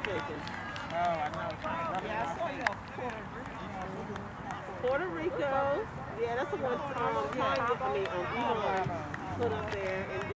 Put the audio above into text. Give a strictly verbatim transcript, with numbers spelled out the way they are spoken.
mistaken. Oh, I know. Yeah, I saw you on Puerto Rico. Puerto Rico. Yeah, that's the one Tom, Tom, I mean, um, Elon put up there. And